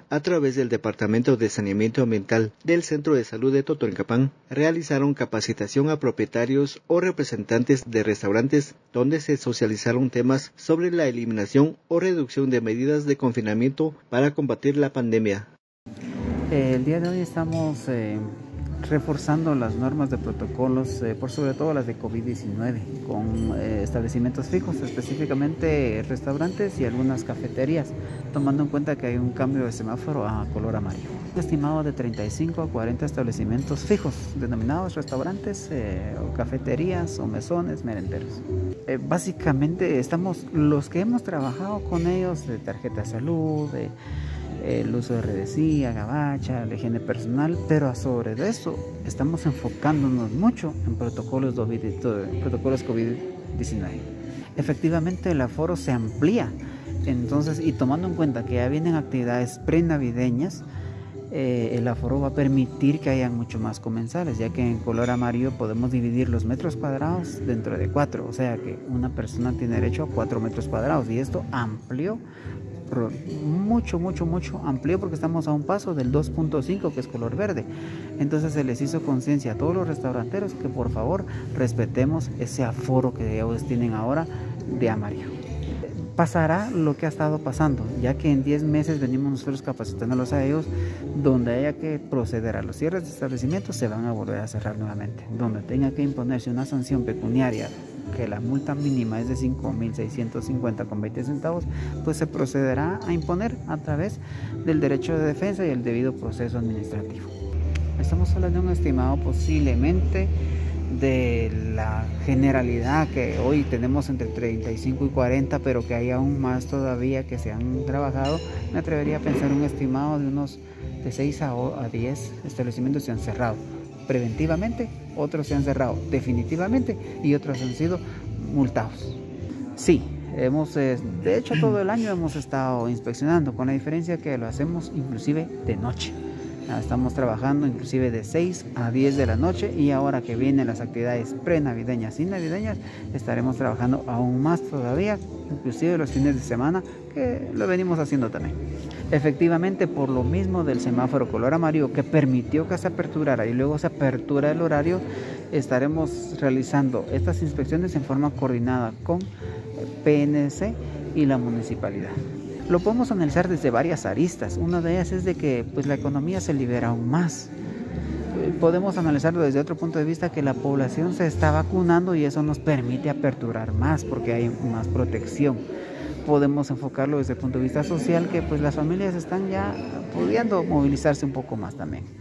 a través del Departamento de Saneamiento Ambiental del Centro de Salud de Totonicapán, realizaron capacitación a propietarios o representantes de restaurantes donde se socializaron temas sobre la eliminación o reducción de medidas de confinamiento para combatir la pandemia. El día de hoy estamos reforzando las normas de protocolos, por sobre todo las de COVID-19, con establecimientos fijos, específicamente restaurantes y algunas cafeterías, tomando en cuenta que hay un cambio de semáforo a color amarillo. Estimado de 35 a 40 establecimientos fijos, denominados restaurantes, o cafeterías o mesones, merenderos. Básicamente estamos, los que hemos trabajado con ellos, de tarjeta de salud, el uso de redecía, gabacha, la higiene personal, pero sobre eso estamos enfocándonos mucho en protocolos COVID-19. Efectivamente el aforo se amplía, entonces, y tomando en cuenta que ya vienen actividades prenavideñas, el aforo va a permitir que haya mucho más comensales, ya que en color amarillo podemos dividir los metros cuadrados dentro de 4, o sea que una persona tiene derecho a 4 metros cuadrados, y esto amplió mucho amplió, porque estamos a un paso del 2.5, que es color verde. Entonces se les hizo conciencia a todos los restauranteros que por favor respetemos ese aforo que ellos tienen ahora de amarillo. Pasará lo que ha estado pasando, ya que en 10 meses venimos nosotros capacitándolos a ellos, donde haya que proceder a los cierres de establecimientos se van a volver a cerrar nuevamente, donde tenga que imponerse una sanción pecuniaria, que la multa mínima es de 5.650,20 centavos, pues se procederá a imponer a través del derecho de defensa y el debido proceso administrativo. Estamos hablando de un estimado posiblemente de la generalidad que hoy tenemos entre 35 y 40, pero que hay aún más todavía que se han trabajado. Me atrevería a pensar un estimado de unos de 6 a 10 establecimientos se han cerrado preventivamente, otros se han cerrado definitivamente y otros han sido multados. Sí, de hecho todo el año hemos estado inspeccionando, con la diferencia que lo hacemos inclusive de noche. Estamos trabajando inclusive de 6 a 10 de la noche, y ahora que vienen las actividades prenavideñas y navideñas estaremos trabajando aún más todavía, inclusive los fines de semana, que lo venimos haciendo también. Efectivamente, por lo mismo del semáforo color amarillo que permitió que se aperturara y luego se apertura el horario, estaremos realizando estas inspecciones en forma coordinada con PNC y la municipalidad. Lo podemos analizar desde varias aristas. Una de ellas es de que pues, la economía se libera aún más. Podemos analizarlo desde otro punto de vista, que la población se está vacunando y eso nos permite aperturar más porque hay más protección. Podemos enfocarlo desde el punto de vista social, que pues las familias están ya pudiendo movilizarse un poco más también.